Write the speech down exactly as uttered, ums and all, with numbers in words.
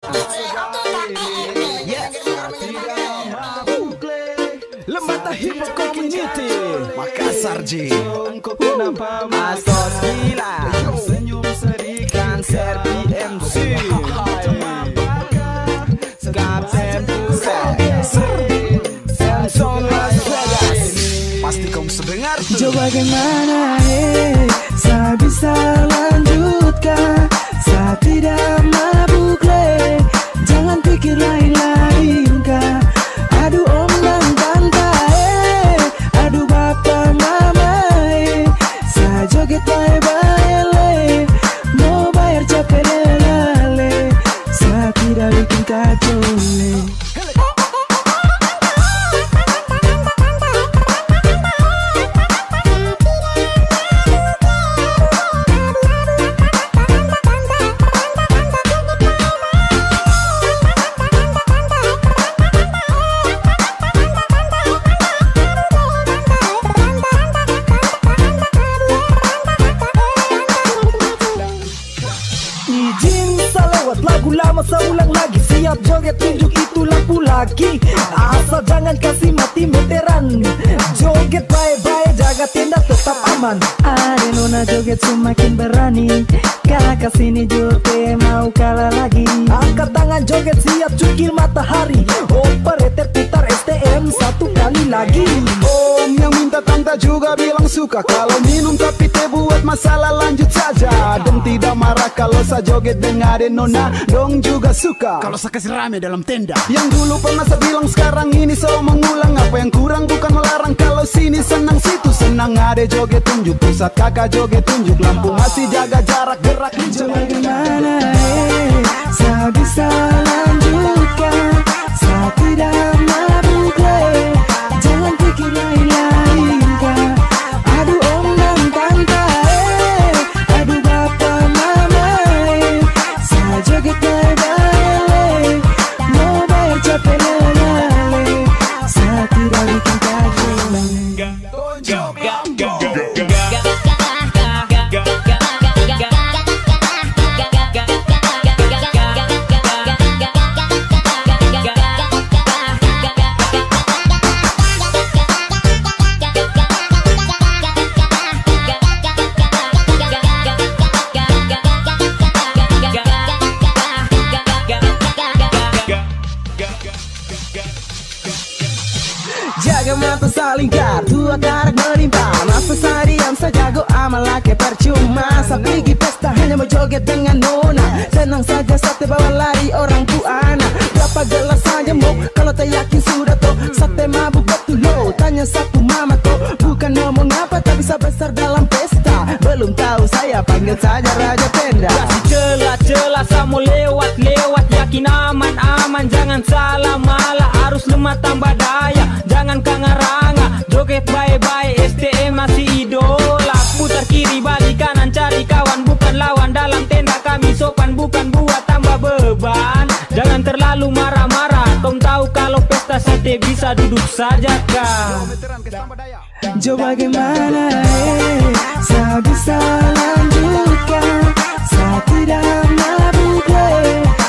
Lembata Hip Hop Community Makassar J. Asos gila senyum sedih Cancer B M C Kapten Buset Samson Las Vegas. Pasti kamu sedengar tuh. Coba bagaimana eh saya bisa lanjutkan. Saya tidak mabuk le. Jangan pikir lain-lain kah. Aduh om dan tante eh. Aduh bapak mama eh. Saya joget bye-bye le. Mau bayar capek lele. Saya tidak bikin kacau le. Lagu lama seulang lagi. Siap joget tunjuk itu lampu lagi. Asal jangan kasih mati meteran. Joget bye-bye jaga tenda tetap aman. Ada nona joget semakin berani. Kalah kesini joget mau kalah lagi. Angkat tangan joget siap cukil matahari. Operator putar S T M satu kali lagi. Om yang minta tante juga bilang suka. Kalau minum tapi teh buat masalah lanjut saja. Dong tidak marah kalau saya joget dengerin nona. Dong juga suka kalau saya kasih rame dalam tenda. Yang dulu pernah saya bilang sekarang ini saya mengulang. Apa yang kurang bukan melarang. Kalau sini senang situ senang. Ada joget tunjuk pusat kakak joget tunjuk. Lampu masih jaga jarak gerak. Coba gimana eh saya bisa lanjutkan. Saya tidak mabuk eh. Jangan pikir lain-lain kah. Aduh om dan tante eh. Aduh bapak mama eh. Saya joget bye-bye. Mau bayar capek lele. Saya tidak bikin kacau. Jaga mata saling kartu karak melimpah. Masa seharian saya jago amal laki percuma. Saya pergi pesta hanya mau joget dengan nona. Senang saja sate bawa lari orang tuana. Berapa gelas saja mau kalau tak yakin sudah toh. Sate mabuk betul lo. Tanya satu mama toh. Bukan ngomong apa tapi saya besar dalam pesta. Belum tahu saya panggil saja raja tenda. Kasih celah-celah saya mau lewat-lewat. Yakin aman-aman jangan salah malah. Harus lemah tambah daya. Jangan kangaranga, joget bye-bye, S T M masih idola. Putar kiri balik kanan cari kawan bukan lawan. Dalam tenda kami sopan bukan buat tambah beban. Jangan terlalu marah-marah. Kau tahu kalau pesta sate bisa duduk saja kah. Coba bagaimana eh saya bisa lanjutkan. Saya tidak mabuk eh.